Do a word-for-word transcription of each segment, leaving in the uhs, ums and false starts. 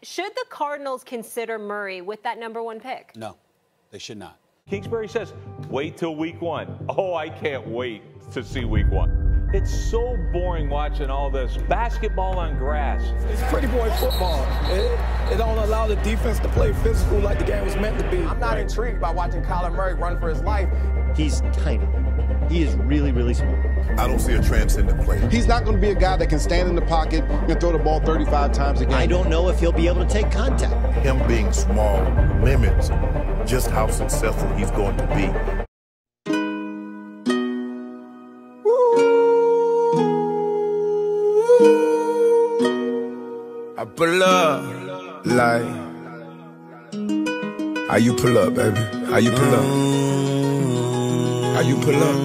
Should the Cardinals consider Murray with that number one pick? No, they should not. Kingsbury says, wait till week one. Oh, I can't wait to see week one. It's so boring watching all this basketball on grass. It's pretty boy football. It, it don't allow the defense to play physical like the game was meant to be. I'm not intrigued by watching Kyler Murray run for his life. He's tiny. He is really, really small. I don't see a transcendent play. He's not going to be a guy that can stand in the pocket and throw the ball thirty-five times a game. I don't know if he'll be able to take contact. Him being small limits just how successful he's going to be. I pull up, like, how you pull up, baby? How you pull up? How you pull up?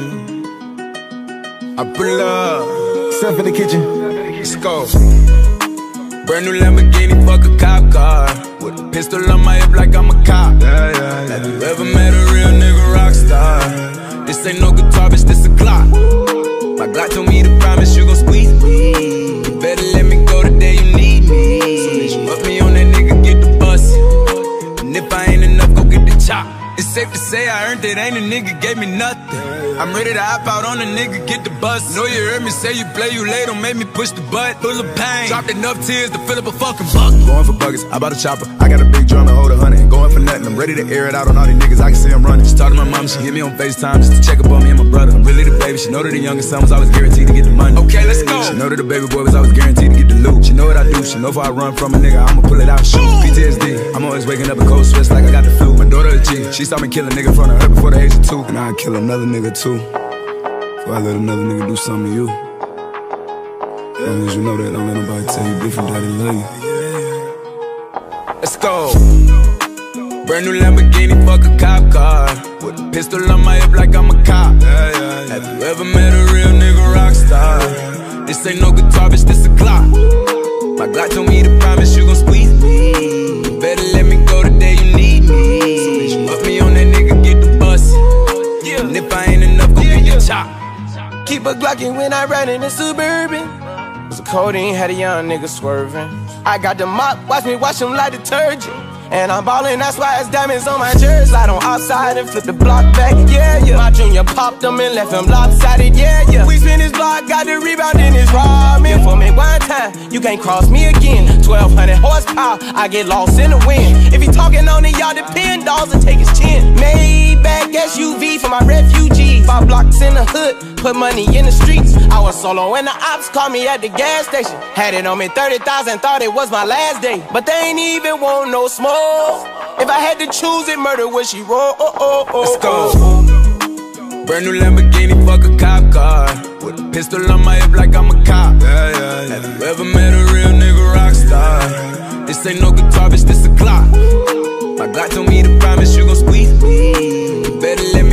I pull up. Step in the kitchen. Let's go. Brand new Lamborghini, fuck a cop car. With a pistol on my hip like I'm a cop. Yeah, yeah, yeah. Have you ever met a real nigga Rockstar? This ain't no guitar, bitch, this a Glock. My Glock told me to promise you gon' squeeze me. You better let me go the day you need me. So bitch, put me on that nigga, get the bus. And if I ain't enough, go get the chop. It's safe to say I earned it, ain't a nigga gave me nothing. I'm ready to hop out on a nigga, get the bus. Know you heard me say you play, you late, don't make me push the butt. Full of pain, dropped enough tears to fill up a fucking bucket. Going for buckets, I bought a chopper. I got a big drum and hold a hundred. Going for nothing, I'm ready to air it out on all these niggas, I can see them running. She talked to my mom, she hit me on FaceTime just to check up on me and my brother. I'm really the baby, she know that the youngest son was always guaranteed to get the money. Okay, let's go. She know that the baby boy was always guaranteed to get the loot. She know what I do, she know if I run from a nigga, I'ma pull it out and shoot. P T S D, I'm always waking up in cold sweats like I got the flu. My daughter a G, she saw me kill a nigga in front of her before the age of two. And I'd kill another nigga too, before I let another nigga do something to you. As long as you know that, don't let nobody tell you different, daddy love you. Let's go. Brand new Lamborghini, fuck a cop car. With a pistol on my hip like I'm a cop. Yeah, yeah, yeah. Have you ever met a real nigga Rockstar? This ain't no guitar, bitch, this a Glock. My Glock told me to promise you gon' squeeze me. You better let me go the day you need me. So bitch, put me on that nigga, get the bus. Yeah. And if I ain't enough, go get your chop. Keep a Glockin' when I ride in the Suburban. Was a codeine, had a young nigga swerving. I got the mop, watch me wash him like detergent. And I'm ballin', that's why it's diamonds on my jersey. Slide on outside and flip the block back, yeah, yeah. My junior popped him and left him lopsided, yeah, yeah. We spin his block, got the rebound in his ramen. For me one time, you can't cross me again. twelve hundred horsepower, I get lost in the wind. If he talking on it, y'all depend, dolls and take his chin. Maybach S U V for my refugees. Five blocks in the hood, put money in the streets. I was solo and the ops called me at the gas station. Had it on me thirty thousand, thought it was my last day. But they ain't even want no smoke. If I had to choose it, murder would she roll? Oh, oh, oh, Let's go. oh. Brand new Lamborghini, fuck a cop car. With a pistol on my hip like I'm a cop. Yeah, yeah, yeah. Have you ever met a real nigga Rockstar? This ain't no guitar, bitch, this a Glock. My Glock told me to promise you gon' squeeze me. You better let me